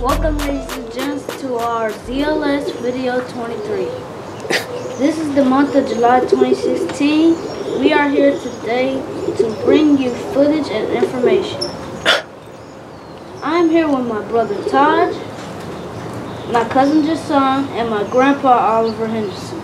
Welcome, ladies and gents, to our ZLS video 23. This is the month of July 2016. We are here today to bring you footage and information. I'm here with my brother Todd, my cousin Jason, and my grandpa Oliver Henderson.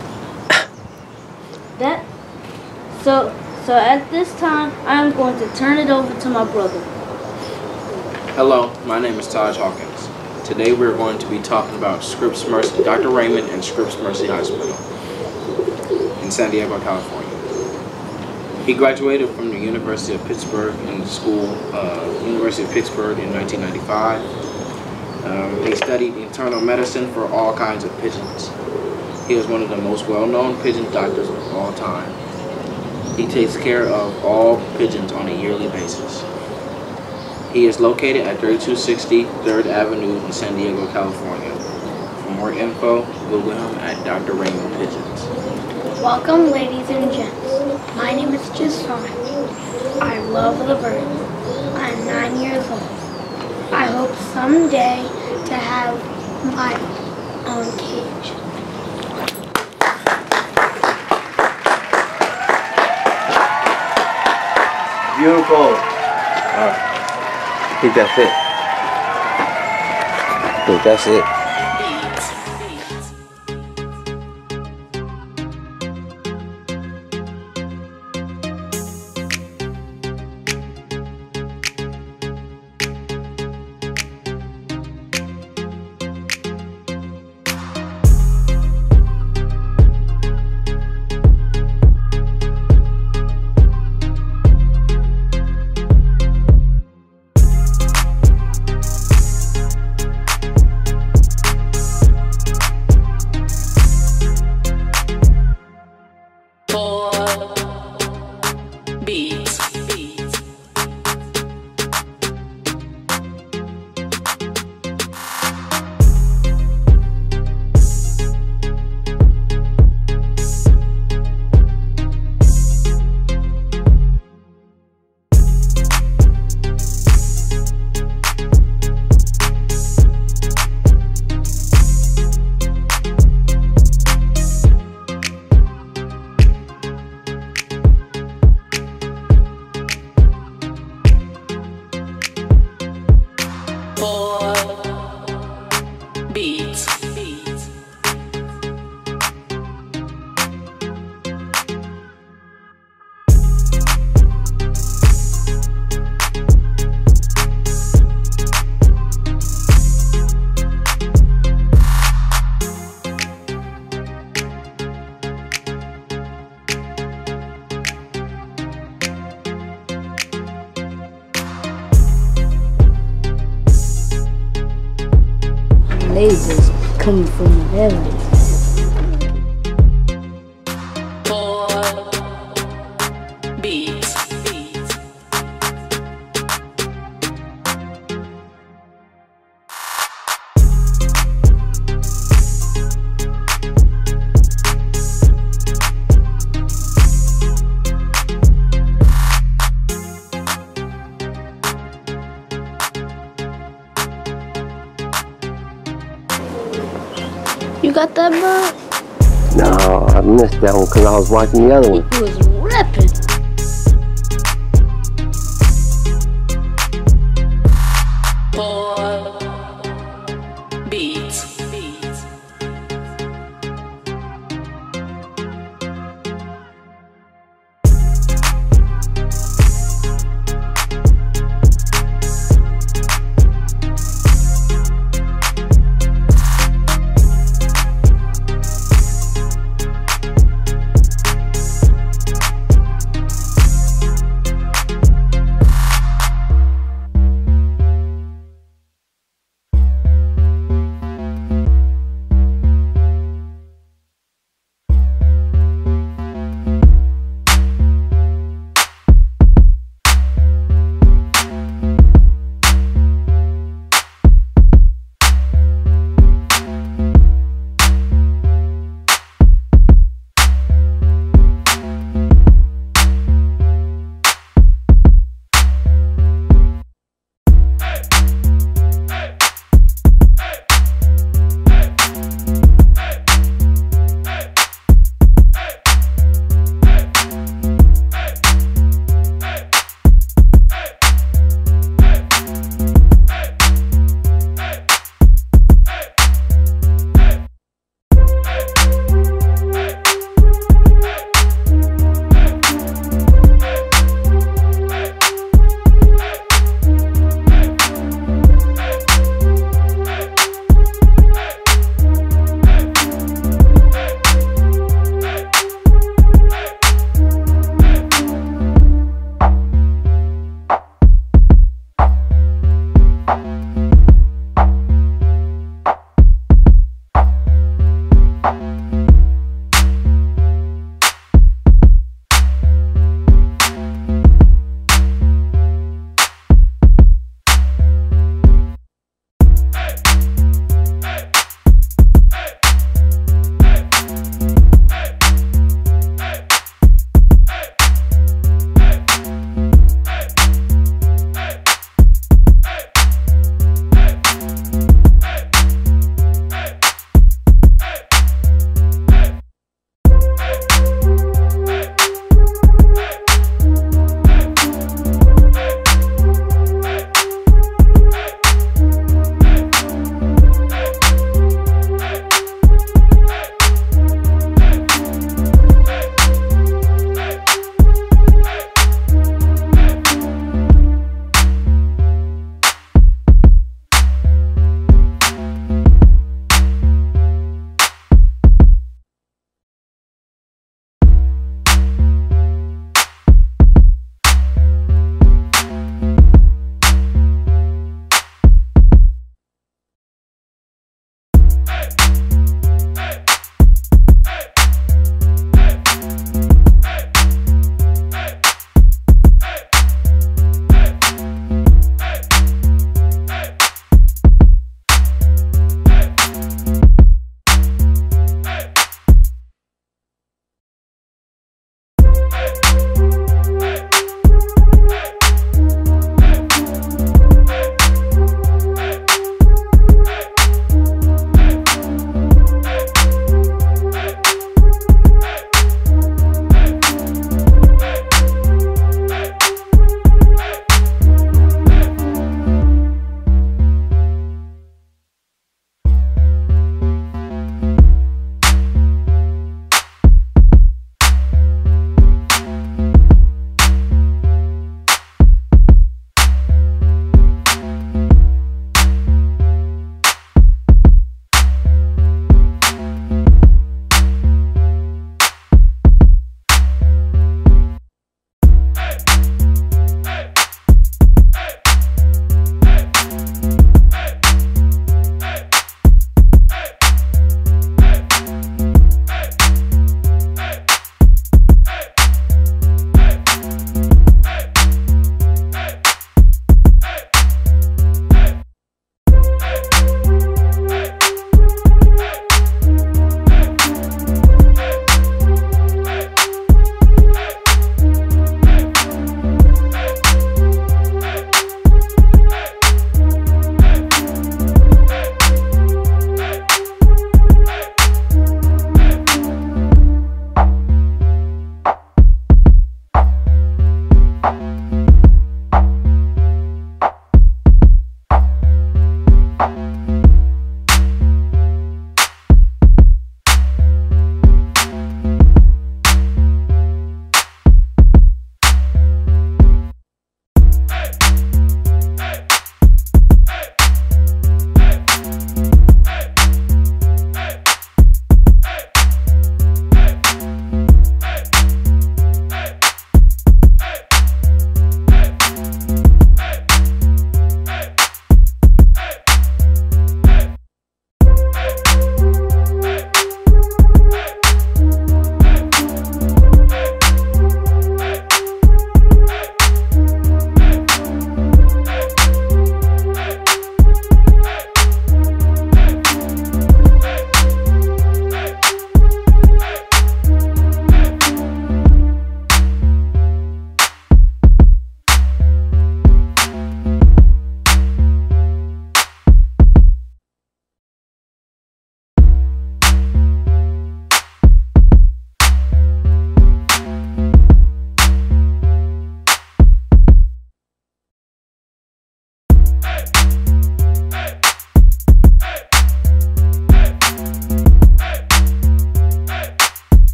So at this time, I'm going to turn it over to my brother. Hello, my name is Taj Hawkins. Today we're going to be talking about Scripps Mercy, Dr. Raymond and Scripps Mercy Hospital in San Diego, California. He graduated from the University of Pittsburgh in the school, University of Pittsburgh in 1995. He studied internal medicine for all kinds of pigeons. He is one of the most well-known pigeon doctors of all time. He takes care of all pigeons on a yearly basis. He is located at 3260 3rd Avenue in San Diego, California. For more info, Google him at Dr. Raymond Pigeons. Welcome, ladies and gents. My name is Jason. I love the birds. I'm 9 years old. I hope someday to have my own cage. Beautiful. I think that's it. Lasers coming from the heavens. You got that bird? No, I missed that one because I was watching the other one. He was ripping.